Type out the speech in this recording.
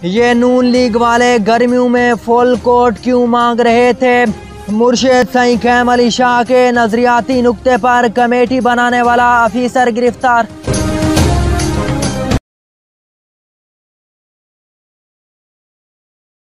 ये नून लीग वाले गर्मियों में फुल कोर्ट क्यों मांग रहे थे? मुर्शिद सईं कैम अली शाह के नजरियाती नुक्ते पर कमेटी बनाने वाला अफीसर गिरफ्तार।